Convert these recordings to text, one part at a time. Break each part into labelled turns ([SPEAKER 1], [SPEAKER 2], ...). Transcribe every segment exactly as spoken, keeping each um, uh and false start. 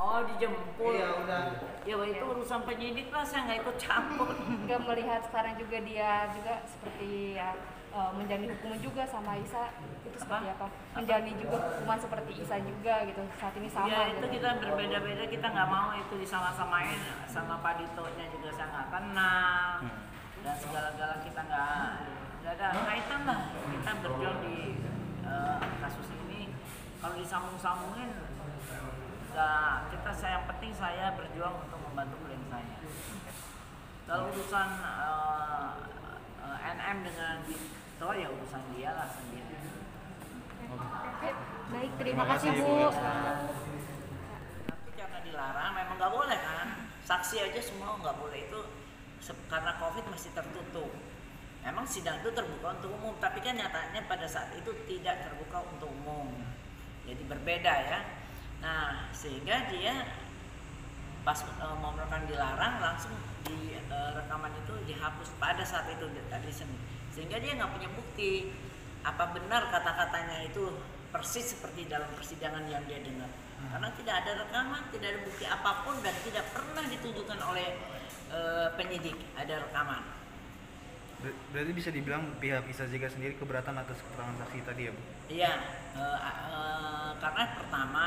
[SPEAKER 1] Oh, dijemput.
[SPEAKER 2] Iya, udah.
[SPEAKER 1] Ya itu urusan penyidik lah, saya nggak ikut campur.
[SPEAKER 3] Nggak melihat sekarang juga dia juga seperti ya uh, menjalani hukuman juga sama Isa itu seperti apa? Menjalani juga hukuman seperti Isa juga gitu saat ini sama.
[SPEAKER 1] Ya itu
[SPEAKER 3] gitu.
[SPEAKER 1] kita berbeda-beda, kita nggak mau itu disama-samain sama Pak Dito-nya juga saya nggak kenal dan segala-gala kita nggak nggak ada kaitan lah. Kita berjuang di uh, kasus ini kalau disambung-sambungin nggak, kita saya yang penting saya berjuang untuk membantu klien saya. Kalau urusan uh, uh, N M dengan Dito ya urusan dia lah sendiri.
[SPEAKER 3] Oke, baik, terima,
[SPEAKER 4] Terima
[SPEAKER 3] kasih
[SPEAKER 4] kasih,
[SPEAKER 3] Bu.
[SPEAKER 4] Bu.
[SPEAKER 1] Tapi karena dilarang memang nggak boleh kan, saksi aja semua nggak boleh itu se- karena COVID masih tertutup. Memang sidang itu terbuka untuk umum, tapi kan nyatanya pada saat itu tidak terbuka untuk umum, jadi berbeda ya. Nah sehingga dia pas e, mau melakukan dilarang langsung di e, rekaman itu dihapus pada saat itu tadi seni, sehingga dia nggak punya bukti apa benar kata-katanya itu persis seperti dalam persidangan yang dia dengar, karena tidak ada rekaman, tidak ada bukti apapun dan tidak pernah ditunjukkan oleh e, penyidik ada rekaman.
[SPEAKER 4] Ber- Berarti bisa dibilang pihak Isa Zega sendiri keberatan atas keterangan saksi tadi ya Bu?
[SPEAKER 1] Iya, e, e, karena pertama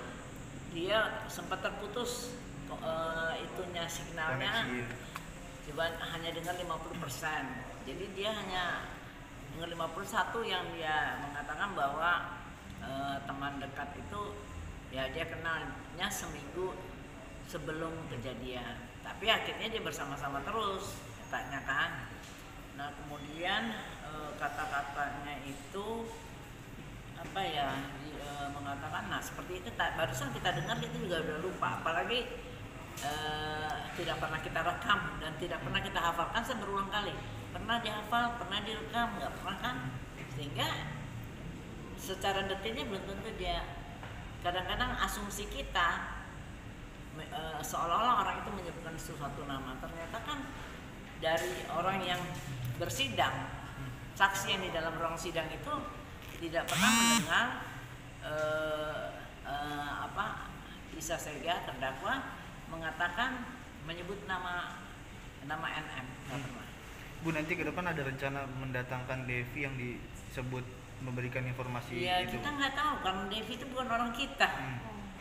[SPEAKER 1] dia sempat terputus e, itunya signalnya,
[SPEAKER 4] Koneksi.
[SPEAKER 1] coba hanya dengar lima puluh persen. Jadi dia hanya dengar lima puluh satu yang dia mengatakan bahwa e, teman dekat itu ya dia kenalnya seminggu sebelum kejadian. Tapi akhirnya dia bersama-sama terus, katanya kan. Nah kemudian e, kata-katanya itu apa ya di, e, mengatakan, nah seperti itu tak, barusan kita dengar kita juga udah lupa, apalagi e, tidak pernah kita rekam dan tidak pernah kita hafalkan. Saya berulang kali pernah dihafal, pernah direkam, nggak pernah kan, sehingga secara detailnya belum tentu dia. Kadang-kadang asumsi kita e, seolah-olah orang itu menyebutkan sesuatu nama, ternyata kan dari orang yang bersidang, saksi yang di dalam ruang sidang itu tidak pernah mendengar eh, eh, apa Isa Zega terdakwa mengatakan menyebut nama nama N M, nggak pernah.
[SPEAKER 4] Bu, nanti ke depan ada rencana mendatangkan Devi yang disebut memberikan informasi
[SPEAKER 1] Ya
[SPEAKER 4] itu?
[SPEAKER 1] kita nggak tahu, karena Devi itu bukan orang kita.
[SPEAKER 4] Hmm.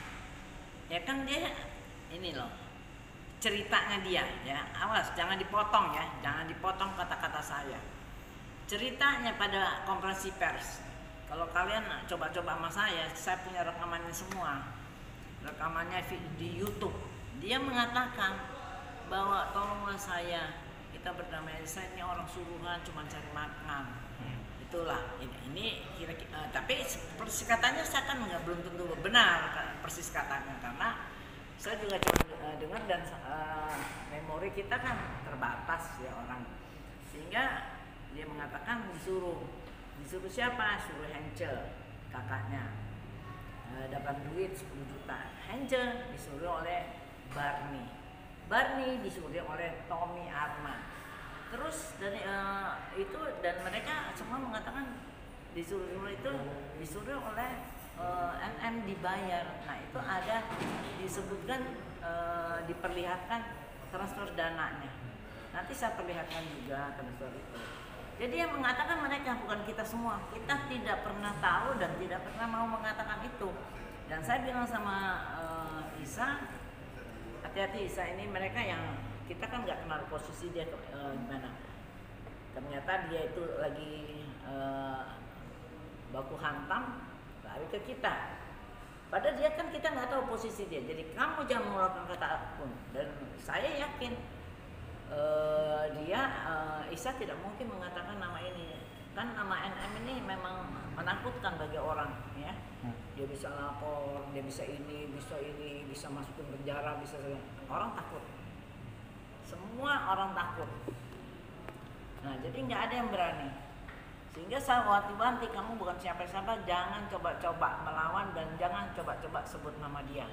[SPEAKER 1] Ya kan dia ini loh ceritanya dia ya, awas jangan dipotong ya, jangan dipotong kata-kata saya. Ceritanya pada konferensi pers, kalau kalian coba-coba sama saya, saya punya rekamannya semua, rekamannya di YouTube. Dia mengatakan bahwa tolonglah saya, kita berdamai, saya ini orang suruhan cuma cari makan.
[SPEAKER 4] Hmm.
[SPEAKER 1] Itulah ini, ini kira-kira, uh, tapi persis katanya saya kan nggak belum tentu benar persis katanya, karena saya juga cuma uh, dengar dan uh, memori kita kan terbatas ya orang, sehingga dia mengatakan disuruh disuruh siapa? Suruh Hengce, kakaknya, uh, dapat duit sepuluh juta. Hengce disuruh oleh Barney, Barney disuruh oleh Tommy Arman. Terus dari uh, itu dan mereka semua mengatakan disuruh itu disuruh oleh uh, N M dibayar. Nah itu ada disebutkan uh, diperlihatkan transfer dananya. Nanti saya perlihatkan juga transfer itu. Jadi yang mengatakan mereka, bukan kita semua. Kita tidak pernah tahu dan tidak pernah mau mengatakan itu. Dan saya bilang sama uh, Isa, hati-hati Isa, ini mereka yang kita kan nggak kenal posisi dia uh, gimana. Ternyata dia itu lagi uh, baku hantam lari ke kita. Padahal dia kan kita nggak tahu posisi dia. Jadi kamu jangan mengeluarkan kata apapun. Dan saya yakin uh, dia uh, Isa tidak mungkin mengatakan nama ini. Kan nama N M ini memang menakutkan bagi orang, ya. Dia bisa lapor, dia bisa ini, bisa ini, bisa masukin penjara, bisa orang takut. Semua orang takut. Nah, jadi nggak ada yang berani. Sehingga saya wanti-wanti, kamu bukan siapa-siapa, jangan coba-coba melawan dan jangan coba-coba sebut nama dia.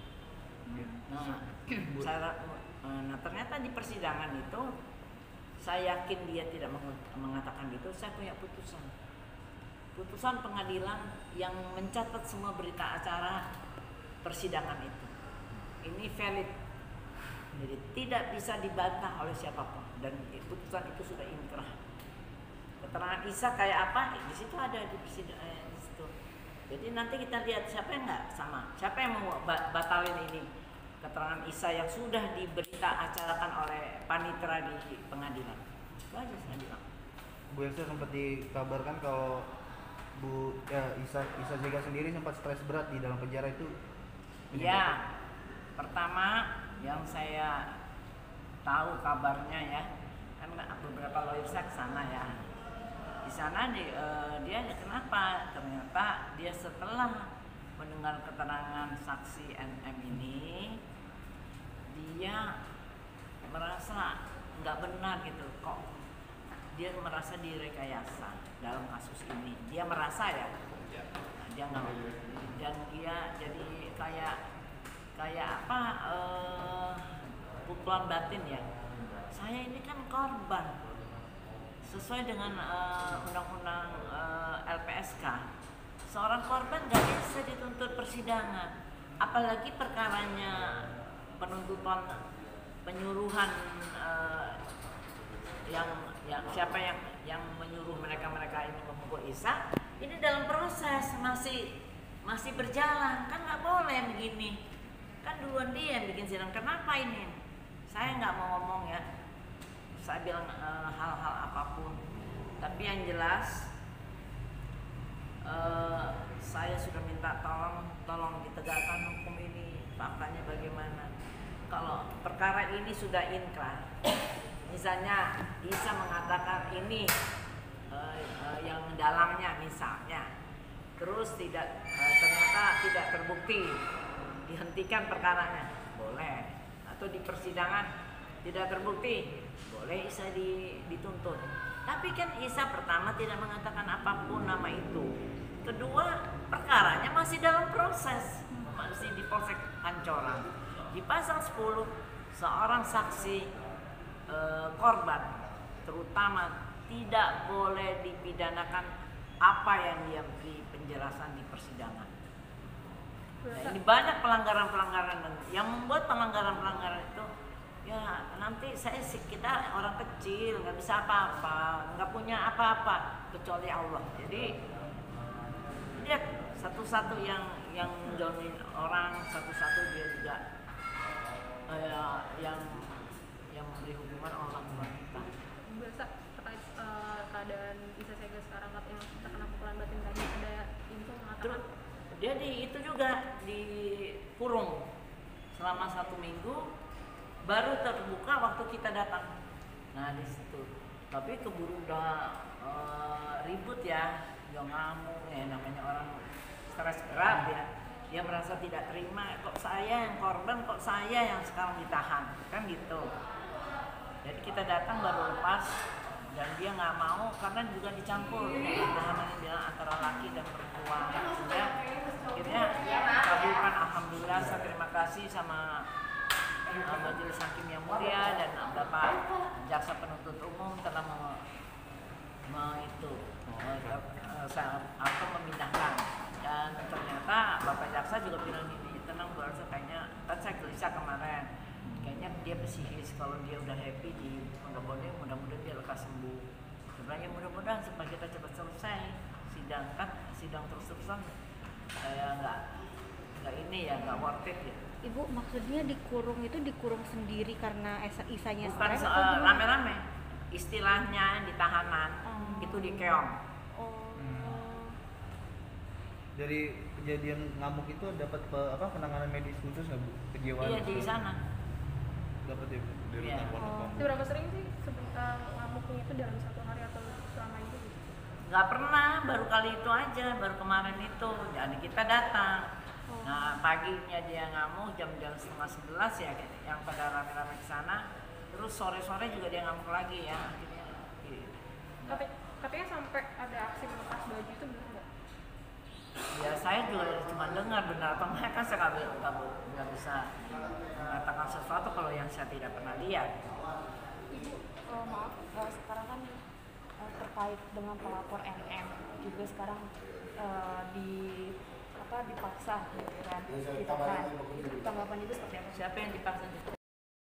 [SPEAKER 1] Nah, saya, nah ternyata di persidangan itu, saya yakin dia tidak mengatakan itu. Saya punya putusan, putusan pengadilan yang mencatat semua berita acara persidangan itu. ini valid, jadi tidak bisa dibantah oleh siapapun dan putusan itu sudah inkrah. Keterangan Isa kayak apa? Eh, di situ ada di persidangan eh, di situ. Jadi nanti kita lihat siapa yang nggak sama, siapa yang mau batalin ini keterangan Isa yang sudah diberita acarakan oleh panitera di pengadilan. Itu aja saya bilang.
[SPEAKER 4] Bu Elsa sempat dikabarkan kalau Bu ya Isa Isa Zega sendiri sempat stres berat di dalam penjara itu.
[SPEAKER 1] Iya. Pertama yang saya tahu kabarnya ya, kan beberapa lawyer saya ke sana ya. Di sana di, uh, dia kenapa? Ternyata dia setelah mendengar keterangan saksi N M ini, dia merasa nggak benar gitu kok. Dia merasa direkayasa dalam kasus ini. Dia merasa ya, nah, dia nggak, dan dia jadi kayak kayak apa? Uh, pukulan batin ya. Saya ini kan korban. Sesuai dengan uh, undang-undang uh, L P S K, seorang korban gak bisa dituntut persidangan, apalagi perkaranya penuntutan penyuruhan uh, yang, yang siapa yang yang menyuruh mereka-mereka ini memukul Isa, ini dalam proses masih masih berjalan, kan nggak boleh begini, kan duluan dia yang bikin sidang. Kenapa ini? Saya nggak mau ngomong ya. Saya bilang uh, hal-hal apapun, tapi yang jelas uh, saya sudah minta tolong, tolong ditegakkan hukum ini. Faktanya bagaimana? Kalau perkara ini sudah inkrah, misalnya Isa mengatakan ini uh, uh, yang dalangnya misalnya, terus tidak uh, ternyata tidak terbukti, dihentikan perkaranya, boleh. Atau di persidangan tidak terbukti, boleh Isa dituntut. Tapi kan Isa pertama tidak mengatakan apapun nama itu. Kedua, perkaranya masih dalam proses, masih di Polsek Pancoran. Di pasal sepuluh, seorang saksi e, korban terutama tidak boleh dipidanakan apa yang dia beri penjelasan di persidangan. Nah, ini banyak pelanggaran-pelanggaran dan yang membuat pelanggaran-pelanggaran itu ya nanti saya sih, kita orang kecil nggak bisa apa-apa, nggak punya apa-apa kecuali Allah. Jadi lihat satu-satu yang yang menjauhin orang, satu-satu dia juga eh, yang yang memberi hukuman orang wanita.
[SPEAKER 3] Biasa terkait uh, keadaan Isa Zega sekarang yang terkena pukulan batin tadi, ada info mengatakan
[SPEAKER 1] Terus dia di itu juga dikurung selama satu minggu. Baru terbuka waktu kita datang. Nah di situ. Tapi keburu udah e, ribut ya, udah ngamuk ya, namanya orang stres berat ya. Dia merasa tidak terima, kok saya yang korban, kok saya yang sekarang ditahan, kan gitu. Jadi kita datang baru lepas dan dia nggak mau karena juga dicampur. Tahanannya bilang antara laki dan perempuan. Sehingga akhirnya kabulkan, alhamdulillah. Saya terima kasih sama Majelis Hakim yang mulia dan Bapak Jaksa Penuntut Umum telah me, me itu atau memindahkan, dan ternyata Bapak Jaksa juga bilang ini tenang Bu Elsa, kayaknya kan saya gelisah kemarin, kayaknya dia psikis, kalau dia udah happy di Penggabonnya mudah-mudahan dia lekas sembuh. Sebenarnya mudah-mudahan supaya kita cepat selesai sidang, kan sidang terus-terusan saya nggak nggak ini ya nggak worth it ya.
[SPEAKER 2] Ibu, maksudnya dikurung itu dikurung sendiri karena Isanya
[SPEAKER 1] bukan
[SPEAKER 2] stres
[SPEAKER 1] so,
[SPEAKER 2] atau
[SPEAKER 1] rame-rame, istilahnya di tahanan
[SPEAKER 2] oh.
[SPEAKER 1] itu di keong.
[SPEAKER 2] Oh.
[SPEAKER 4] Hmm. Dari kejadian ngamuk itu dapat pe- apa penanganan medis khusus nggak Bu? Kejiwaan?
[SPEAKER 1] Iya di sana.
[SPEAKER 4] Dapat ya Bu? Dari
[SPEAKER 1] Iya.
[SPEAKER 4] rutan Pondok
[SPEAKER 3] oh,
[SPEAKER 4] Bambu.
[SPEAKER 3] berapa sering sih sebentar ngamuknya itu dalam satu hari atau selama itu gitu?
[SPEAKER 1] Nggak pernah, baru kali itu aja, baru kemarin itu. Jadi kita datang.
[SPEAKER 3] Oh.
[SPEAKER 1] Nah paginya dia ngamuk jam-jam setengah sebelas ya, yang pada rame-rame ke sana. Terus sore-sore juga dia ngamuk lagi ya. Akhirnya, gitu.
[SPEAKER 3] Tapi katanya sampai ada aksi melepas baju itu benar nggak?
[SPEAKER 1] Ya saya juga cuma dengar benar atau enggak, kan saya nggak nggak nggak bisa mengatakan sesuatu kalau yang saya tidak pernah lihat.
[SPEAKER 2] Ibu, uh, maaf, uh, sekarang kan uh, terkait dengan pelapor N M juga sekarang uh, di apa dipaksa gitu kan, ditahan. Itu tanggapan itu seperti
[SPEAKER 3] siapa?
[SPEAKER 1] Siapa yang dipaksa?